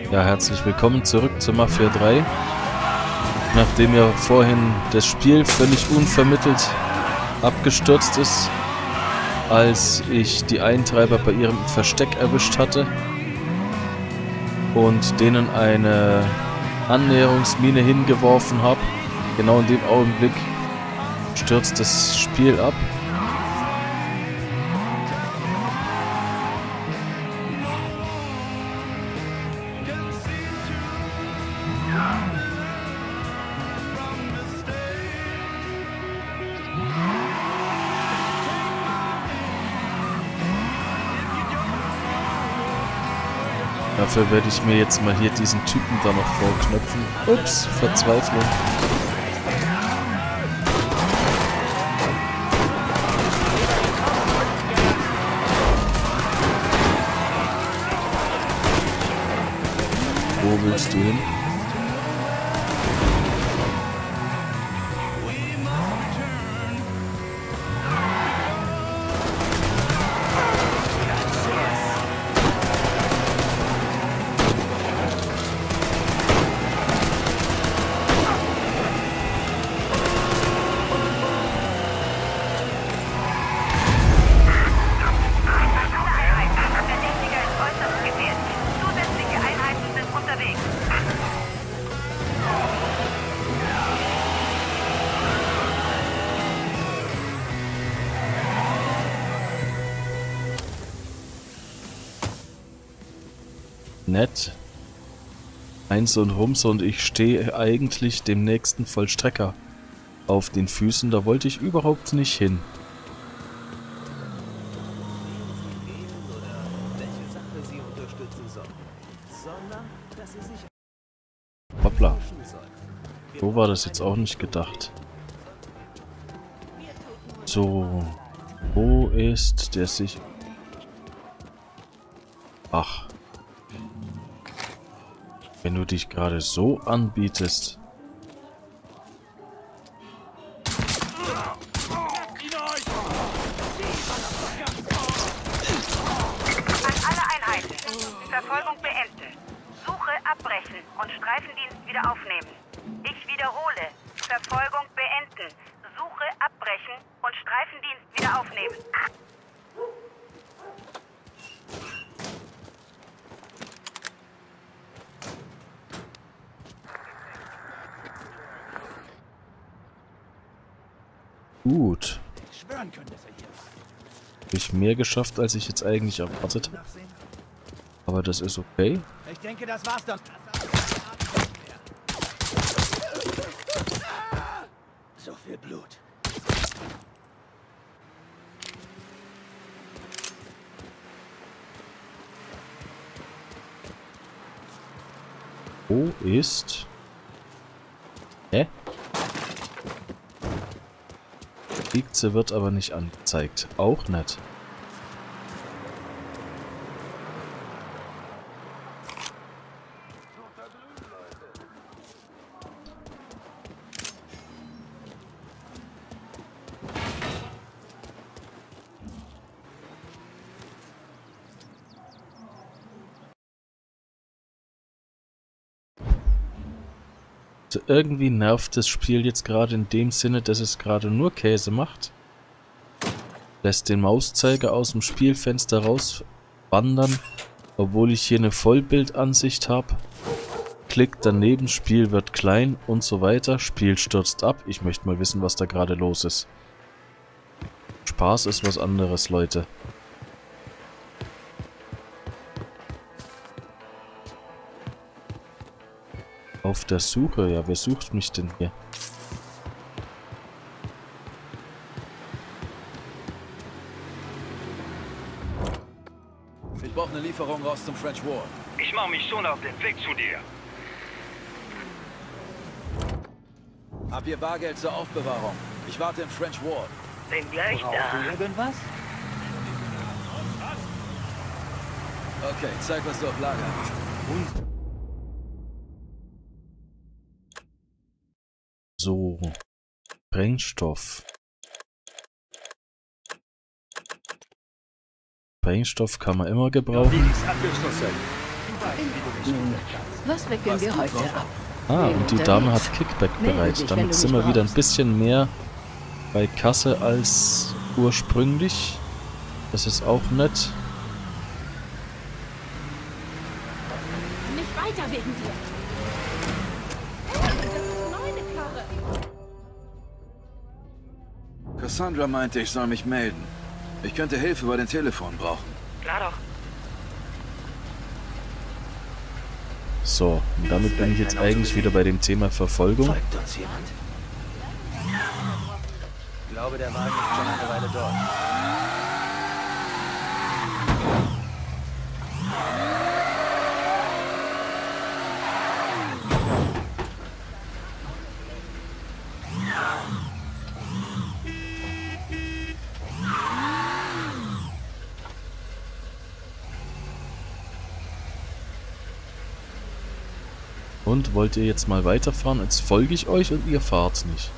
Ja, herzlich willkommen zurück zu Mafia 3. Nachdem ja vorhin das Spiel völlig unvermittelt abgestürzt ist, als ich die Eintreiber bei ihrem Versteck erwischt hatte und denen eine Annäherungsmine hingeworfen habe, genau in dem Augenblick stürzt das Spiel ab. Dafür werde ich mir jetzt mal hier diesen Typen da noch vorknöpfen. Ups, Verzweiflung. Wo willst du hin? Nett. Heinze und Humse und ich stehe eigentlich dem nächsten Vollstrecker auf den Füßen. Da wollte ich überhaupt nicht hin. Hoppla. So war das jetzt auch nicht gedacht. So. Wo ist der sich... Ach. Wenn du dich gerade so anbietest. An alle Einheiten. Verfolgung beendet. Suche abbrechen und Streifendienst wieder aufnehmen. Ich wiederhole. Verfolgung beenden. Suche abbrechen und Streifendienst wieder aufnehmen. Gut. Habe ich mehr geschafft, als ich jetzt eigentlich erwartet habe. Aber das ist okay. Ich denke, das war's dann. So viel Blut. Wo ist... Hä? Liegze wird aber nicht angezeigt. Auch nett. Also irgendwie nervt das Spiel jetzt gerade in dem Sinne, dass es gerade nur Käse macht. Lässt den Mauszeiger aus dem Spielfenster rauswandern, obwohl ich hier eine Vollbildansicht habe. Klickt daneben, Spiel wird klein und so weiter. Spiel stürzt ab. Ich möchte mal wissen, was da gerade los ist. Spaß ist was anderes, Leute. Auf der Suche? Ja, wer sucht mich denn hier? Ich brauche eine Lieferung raus zum French Ward. Ich mache mich schon auf den Weg zu dir. Hab ihr Bargeld zur Aufbewahrung. Ich warte im French Ward. Bin gleich da. Irgendwas? Okay, zeig, was du auf Lager hast. So. Sprengstoff. Sprengstoff kann man immer gebrauchen. Die ist abgeschlossen. Was wickeln wir heute ab? Ah, und die Dame hat Kickback bereit. Damit sind wir wieder ein bisschen mehr bei Kasse als ursprünglich. Das ist auch nett. Nicht weiter wegen dir. Hey, das ist meine Karre. Cassandra meinte, ich soll mich melden. Ich könnte Hilfe bei den Telefon brauchen. Klar doch. So, und damit bin ich jetzt eigentlich wieder bei dem Thema Verfolgung. Folgt uns jemand? Ich glaube, der Wagen ist schon eine Weile dort. Und wollt ihr jetzt mal weiterfahren? Jetzt folge ich euch und ihr fahrt nicht.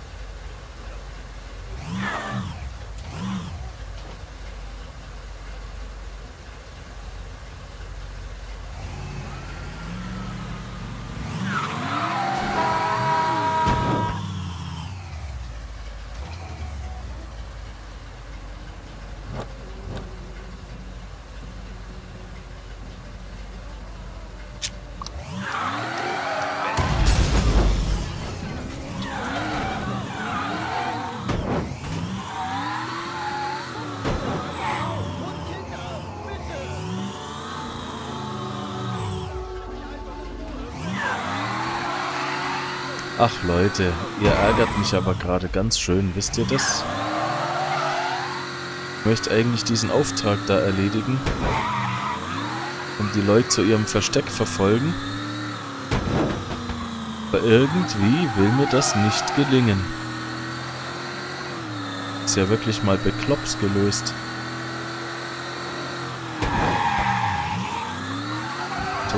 Ach Leute, ihr ärgert mich aber gerade ganz schön, wisst ihr das? Ich möchte eigentlich diesen Auftrag da erledigen und die Leute zu ihrem Versteck verfolgen. Aber irgendwie will mir das nicht gelingen. Ist ja wirklich mal bekloppt gelöst. So.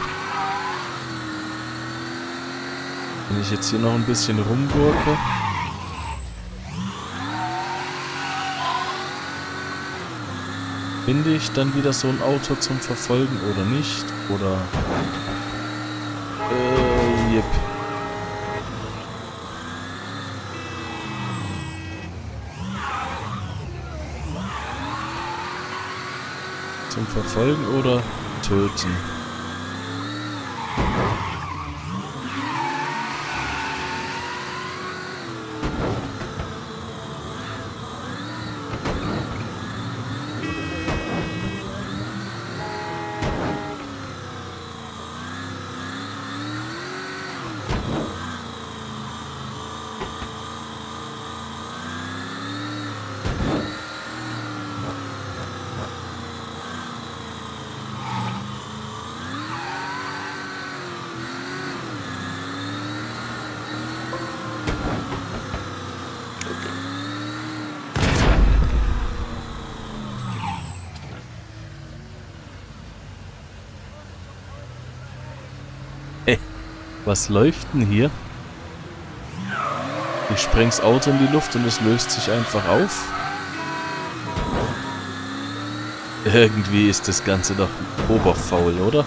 Wenn ich jetzt hier noch ein bisschen rumgurke. Finde ich dann wieder so ein Auto zum Verfolgen oder nicht? Oder... Jep. Zum Verfolgen oder töten? Was läuft denn hier? Ich spreng's Auto in die Luft und es löst sich einfach auf. Irgendwie ist das Ganze doch oberfaul, oder?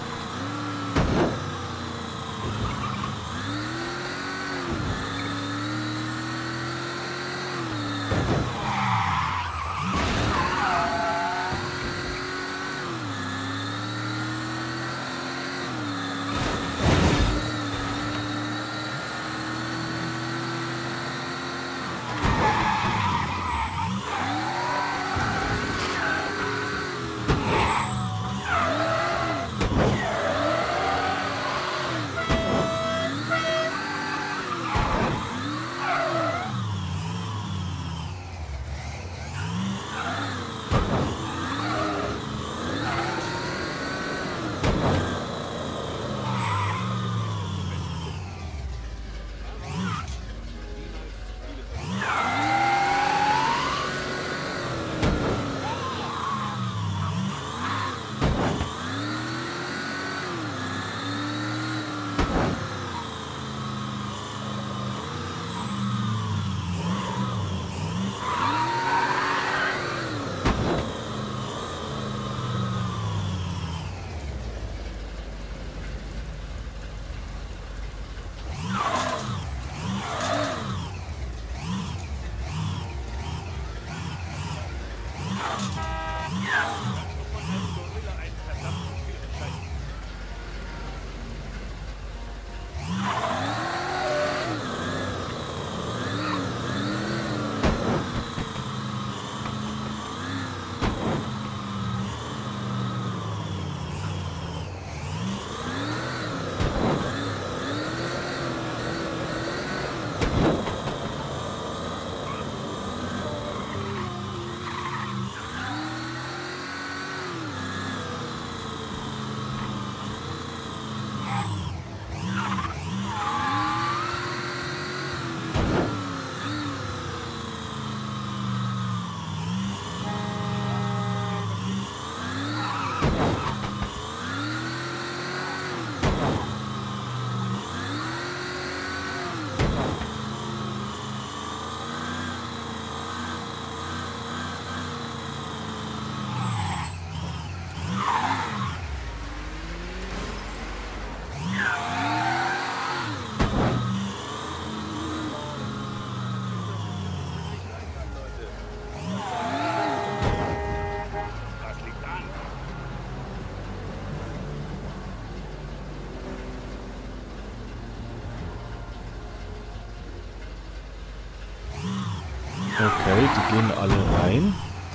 Okay, die gehen alle rein.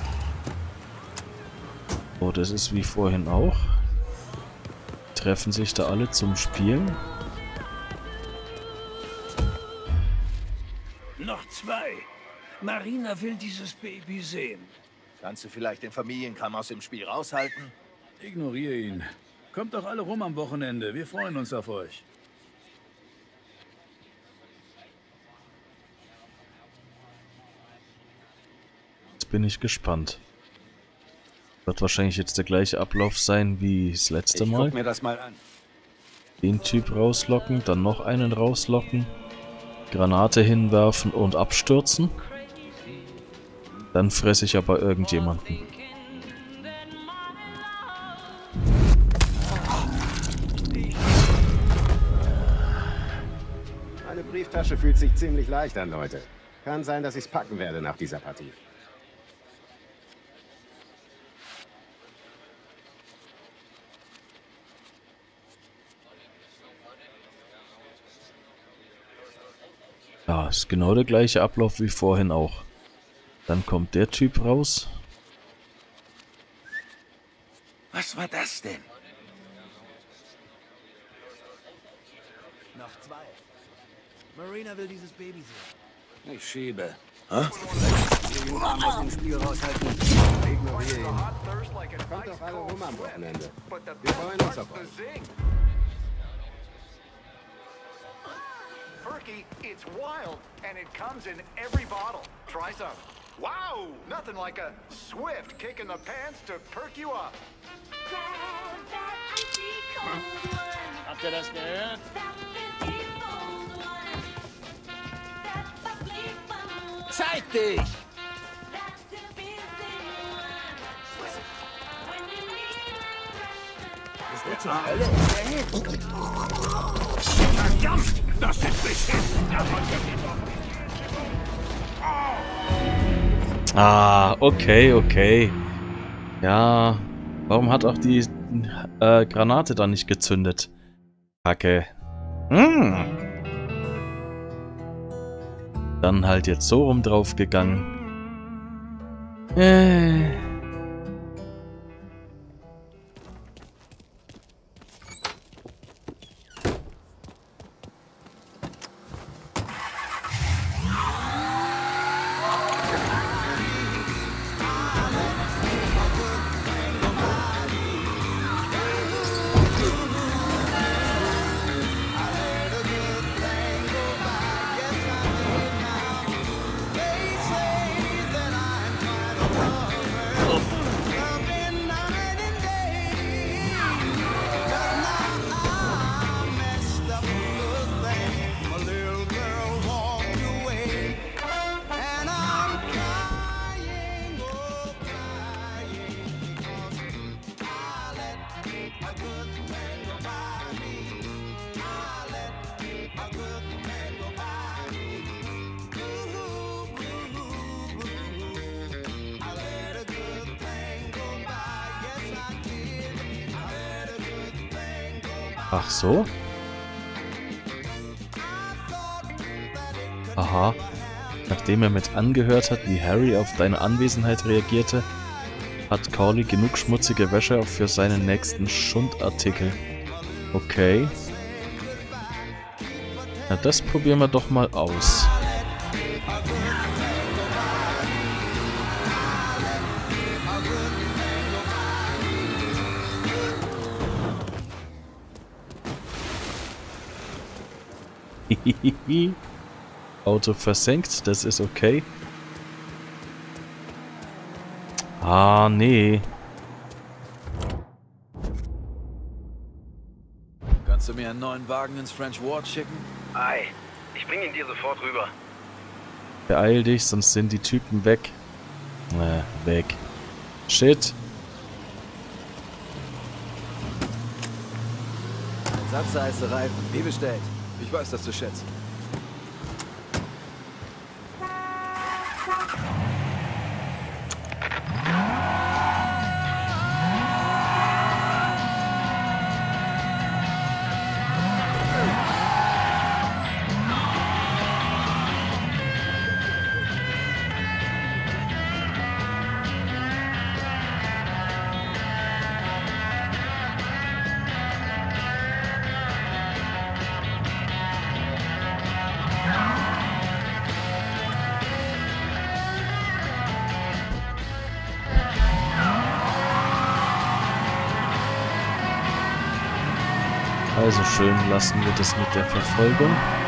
Oh, das ist wie vorhin auch. Treffen sich da alle zum Spielen. Noch zwei. Marina will dieses Baby sehen. Kannst du vielleicht den Familienkram aus dem Spiel raushalten? Ignoriere ihn. Kommt doch alle rum am Wochenende. Wir freuen uns auf euch. Jetzt bin ich gespannt. Wird wahrscheinlich jetzt der gleiche Ablauf sein wie das letzte Mal. Guck mir das mal an. Den Typ rauslocken, dann noch einen rauslocken, Granate hinwerfen und abstürzen. Dann fresse ich aber irgendjemanden. Meine Brieftasche fühlt sich ziemlich leicht an, Leute. Kann sein, dass ich's packen werde nach dieser Partie. Ja, ist genau der gleiche Ablauf wie vorhin auch. Dann kommt der Typ raus. Was war das denn? Noch zwei. Marina will dieses Baby sehen. Ich schiebe. Den Arm aus dem Spiel raushalten. Ignoriere ihn. Kommt doch alle rum am Wochenende. Wir freuen uns auf euch. Perky, it's wild, and it comes in every bottle. Try some. Wow! Nothing like a swift kick in the pants to perk you up. Habt ihr das gehört? Zeig dich! Ist der zur Hölle? Verdammt! Das ist beschissen! Ah, okay, okay. Ja, warum hat auch die Granate da nicht gezündet? Kacke. Dann halt jetzt so rum draufgegangen. Ach so? Aha. Nachdem er mit angehört hat, wie Harry auf deine Anwesenheit reagierte, hat Corley genug schmutzige Wäsche für seinen nächsten Schundartikel. Okay. Na, das probieren wir doch mal aus. Auto versenkt, das ist okay. Ah, nee. Kannst du mir einen neuen Wagen ins French Ward schicken? Ei, ich bringe ihn dir sofort rüber. Beeil dich, sonst sind die Typen weg. Weg. Shit. Ersatzheiße Reifen, wie bestellt. Ich weiß, dass du schätzt. Also schön lassen wir das mit der Verfolgung.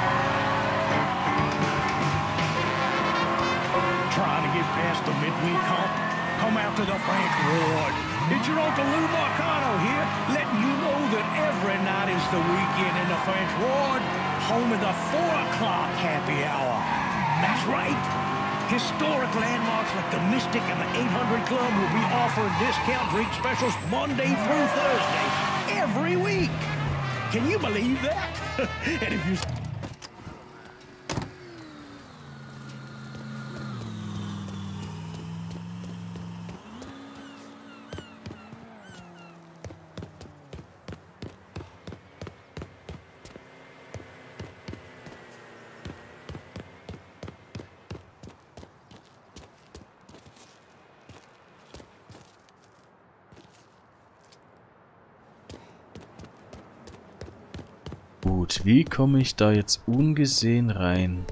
Trying to get past the midweek hump? Come out to the French Ward. It's your Uncle Lou Marcano here, letting you know that every night is the weekend in the French Ward, home of the 4 o'clock happy hour. That's right. Historic landmarks like the Mystic and the 800 Club will be offering discount drink specials Monday through Thursday, every week. Can you believe that? And if you... Gut, wie komme ich da jetzt ungesehen rein?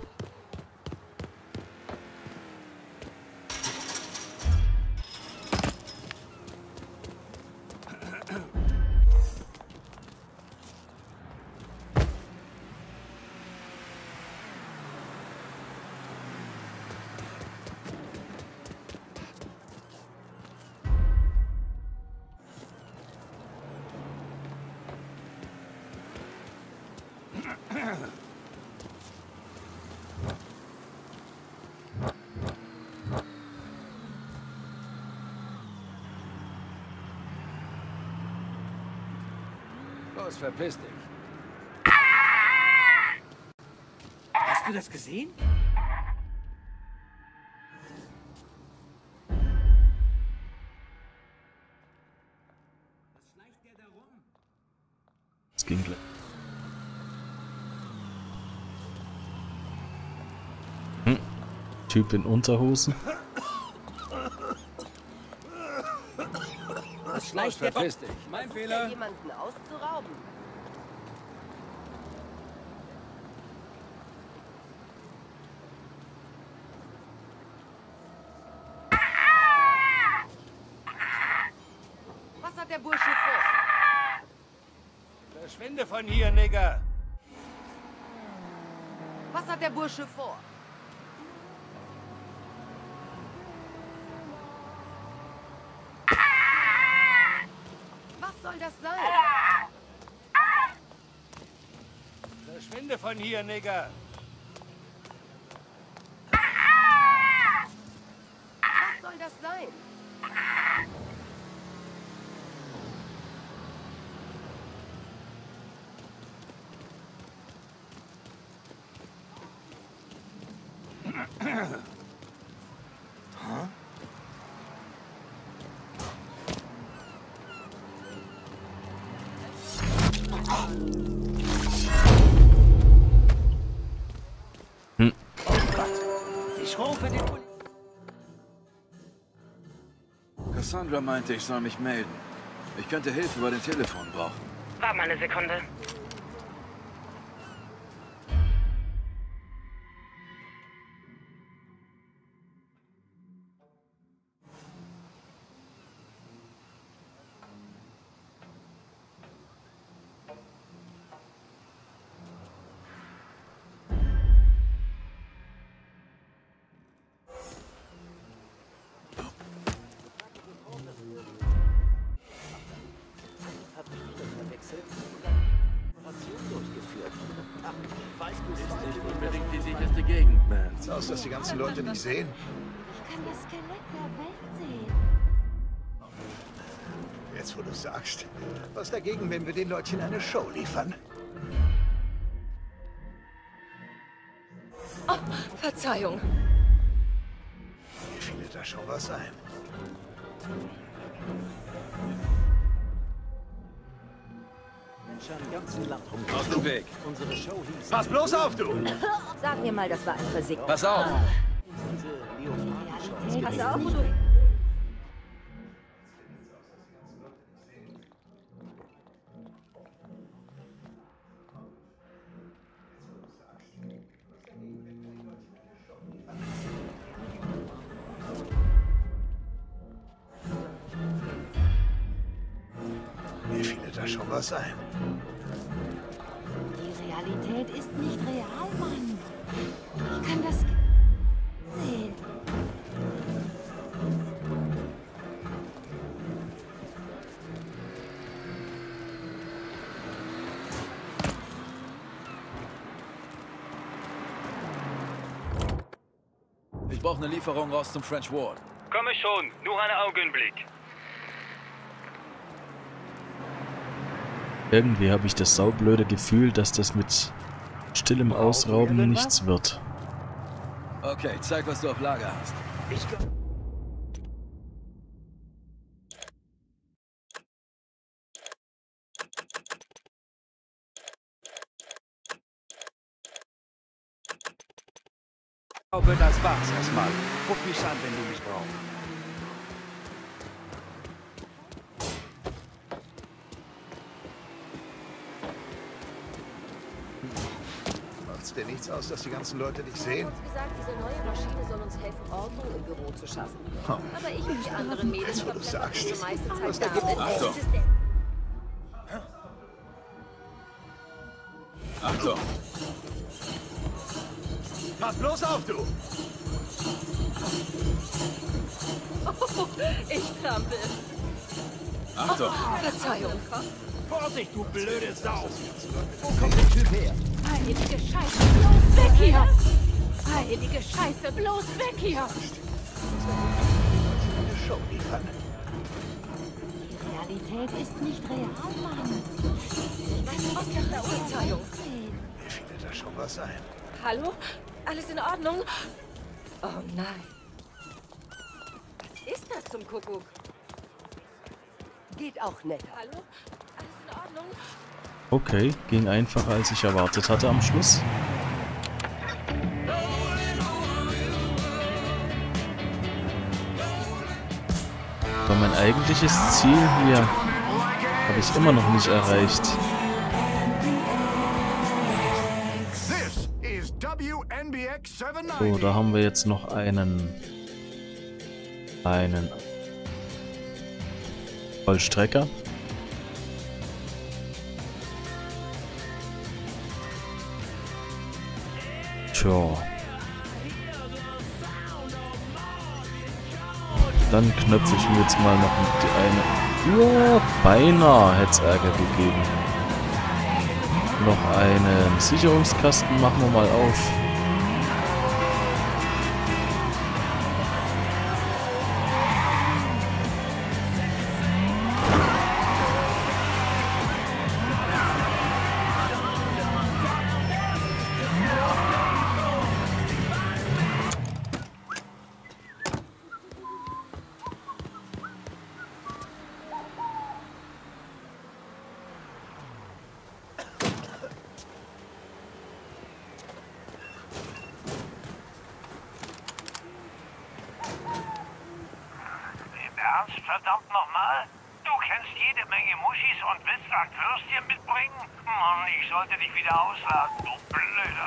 Los, verpiss dich. Hast du das gesehen? Das ging gleich. Typ in Unterhosen. Was schleicht der... Verpiss dich. Mein Fehler. Jemanden auszurauben. Was hat der Bursche vor? Verschwinde von hier, Nigger. Was hat der Bursche vor? Was soll das sein? Verschwinde von hier, Nigger. Was soll das sein? Ich rufe den Cassandra meinte, ich soll mich melden. Ich könnte Hilfe über den Telefon brauchen. Warte mal eine Sekunde. Ist nicht unbedingt die sicherste Gegend, man. Sieht's aus, dass die ganzen Leute nicht sehen? Ich kann das Skelett der Welt sehen. Jetzt, wo du sagst. Was dagegen, wenn wir den Leutchen eine Show liefern? Oh, Verzeihung. Mir fiel da schon was ein. Aus dem Weg. Pass bloß auf, du! Sag mir mal, das war ein Versehen. Pass auf! Pass auf, wo du... Mir fiel da schon was ein. Die Realität ist nicht real, Mann. Ich kann das sehen. Ich brauche eine Lieferung raus zum French Ward. Komme schon, nur einen Augenblick. Irgendwie habe ich das saublöde Gefühl, dass das mit stillem Ausrauben nichts wird. Okay, zeig, was du auf Lager hast. Ich glaube, das war's erstmal. Ruf mich an, wenn du mich brauchst. Macht's dir nichts aus, dass die ganzen Leute dich sehen? Kurz gesagt, diese neue Maschine soll uns helfen, Ordnung im Büro zu schaffen. Oh. Aber ich und die anderen Mädels Jetzt, wo du verbrennen sagst. die meiste Was Zeit da gibt- damit. Achtung. Achtung! Pass bloß auf, du! Oh, ich trampel. Achtung! Verzeihung. Vorsicht, du blöde Sau! Heilige Scheiße, bloß weg hier! Heilige Scheiße, bloß weg hier! Eine Show liefern. Die Realität ist nicht real, Mann. Verzeihung. Mir fiel da schon was ein. Hallo? Alles in Ordnung? Oh nein. Was ist das zum Kuckuck? Geht auch nicht. Hallo? Alles in Ordnung? Okay, ging einfacher als ich erwartet hatte am Schluss. Aber mein eigentliches Ziel hier habe ich immer noch nicht erreicht. This is WNBX 79. So, da haben wir jetzt noch einen Vollstrecker. Tja. Dann knöpfe ich mir jetzt mal noch die eine. Ja, beinahe hätte es Ärger gegeben. Noch einen Sicherungskasten machen wir mal auf. Ernst? Verdammt nochmal? Du kennst jede Menge Muschis und willst ein Würstchen mitbringen? Mann, ich sollte dich wieder ausladen, du Blöder.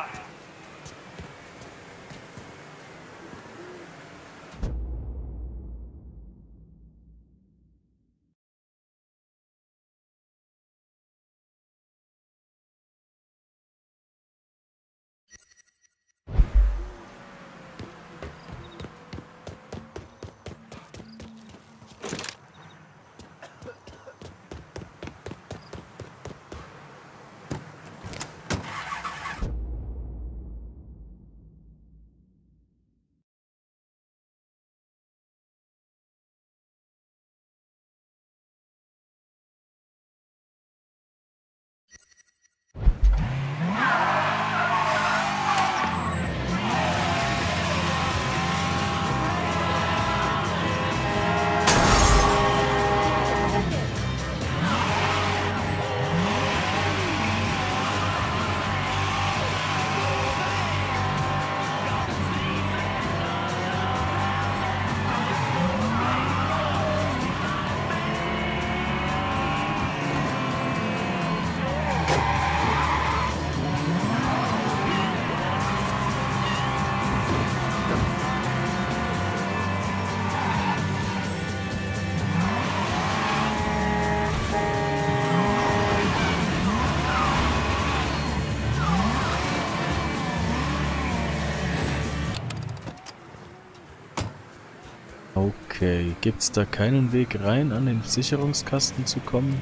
Okay, gibt's da keinen Weg rein, an den Sicherungskasten zu kommen?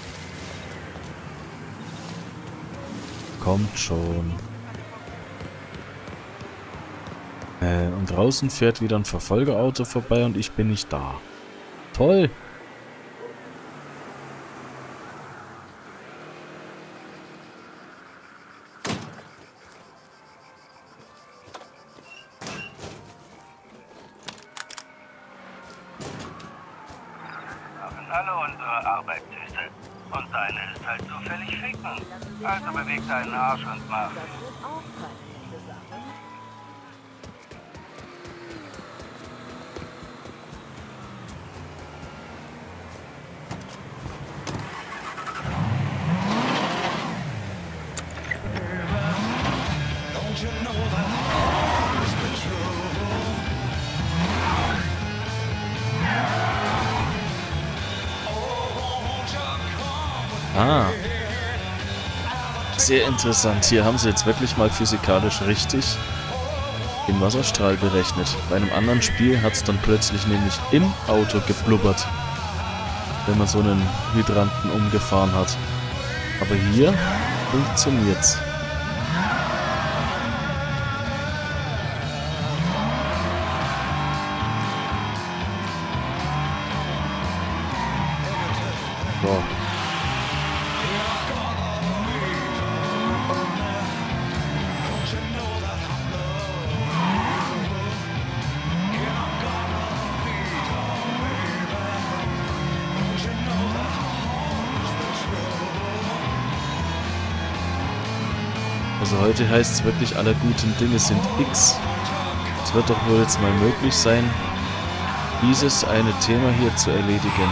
Kommt schon. Und draußen fährt wieder ein Verfolgerauto vorbei und ich bin nicht da. Toll! Alle unsere Arbeitstüte. Und deine ist halt zufällig ficken. Also beweg deinen Arsch und mach. Ah. Sehr interessant. Hier haben sie jetzt wirklich mal physikalisch richtig den Wasserstrahl berechnet. Bei einem anderen Spiel hat es dann plötzlich nämlich im Auto geblubbert, wenn man so einen Hydranten umgefahren hat. Aber hier funktioniert's. So. Also heute heißt es wirklich, aller guten Dinge sind X. Es wird doch wohl jetzt mal möglich sein, dieses eine Thema hier zu erledigen.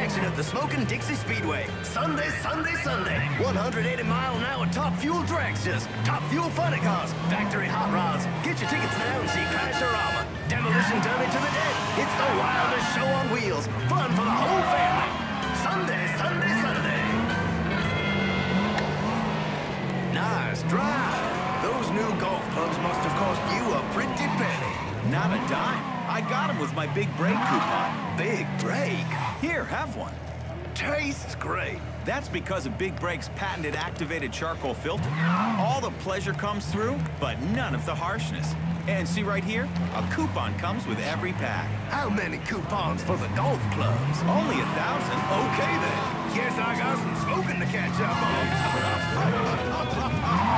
action at the Smokin' Dixie Speedway. Sunday, Sunday, Sunday. 180-mile-an-hour top fuel dragsters, top fuel funny cars, factory hot rods. Get your tickets now and see Crasherama. Demolition Derby to the dead. It's the wildest show on wheels. Fun for the whole family. Sunday, Sunday, Sunday. Nice drive. Those new golf clubs must have cost you a pretty penny. Not a dime. I got them with my Big Break coupon. Big Break? Here, have one. Tastes great. That's because of Big Break's patented activated charcoal filter. All the pleasure comes through, but none of the harshness. And see right here? A coupon comes with every pack. How many coupons for the golf clubs? Only 1,000. Okay then. Guess I got some smoking to catch up on.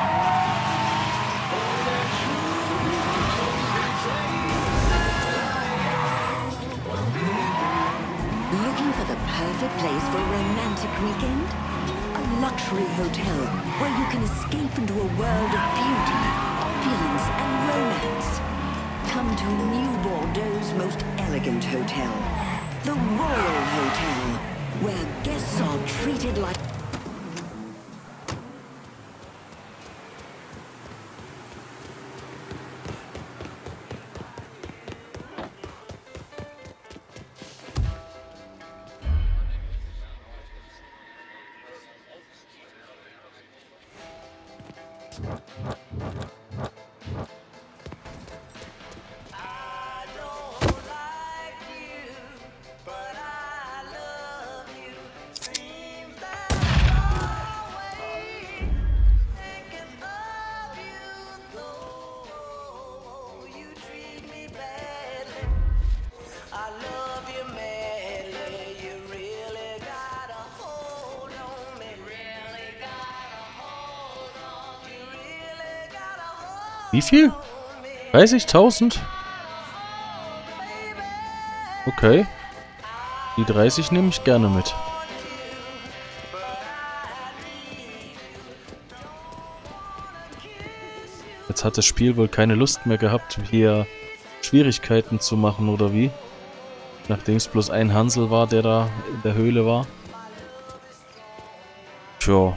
Looking for the perfect place for a romantic weekend? A luxury hotel where you can escape into a world of beauty, opulence, and romance. Come to New Bordeaux's most elegant hotel, the Royal Hotel, where guests are treated like... Wie viel? 30.000? Okay. Die 30 nehme ich gerne mit. Jetzt hat das Spiel wohl keine Lust mehr gehabt, hier Schwierigkeiten zu machen, oder wie? Nachdem es bloß ein Hansel war, der da in der Höhle war. Tja.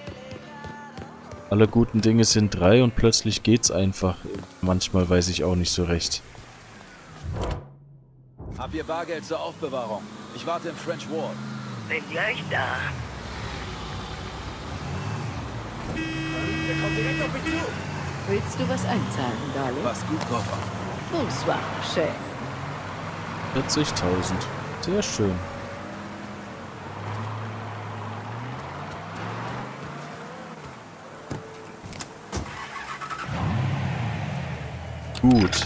Alle guten Dinge sind 3 und plötzlich geht's einfach. Manchmal weiß ich auch nicht so recht. Habt ihr Bargeld zur Aufbewahrung? Ich warte im French Ward. Bin gleich da. Der kommt direkt auf mich zu. Willst du was einzahlen, Darling? Was gut, Koffer. Bonsoir, Chef. 40.000. Sehr schön. Gut.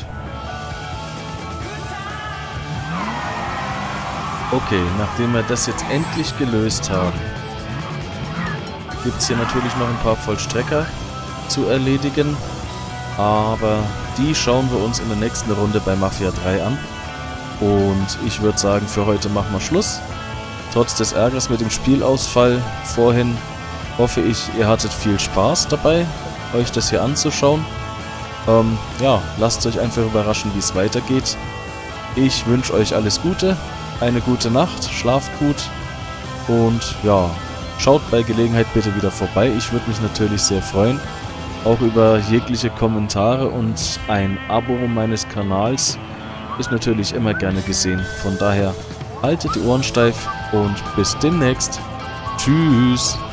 Okay, nachdem wir das jetzt endlich gelöst haben, gibt es hier natürlich noch ein paar Vollstrecker zu erledigen. Aber die schauen wir uns in der nächsten Runde bei Mafia 3 an. Und ich würde sagen, für heute machen wir Schluss. Trotz des Ärgers mit dem Spielausfall vorhin hoffe ich, ihr hattet viel Spaß dabei, euch das hier anzuschauen. Ja, lasst euch einfach überraschen, wie es weitergeht. Ich wünsche euch alles Gute, eine gute Nacht, schlaft gut und ja, schaut bei Gelegenheit bitte wieder vorbei. Ich würde mich natürlich sehr freuen, auch über jegliche Kommentare, und ein Abo meines Kanals ist natürlich immer gerne gesehen. Von daher haltet die Ohren steif und bis demnächst. Tschüss.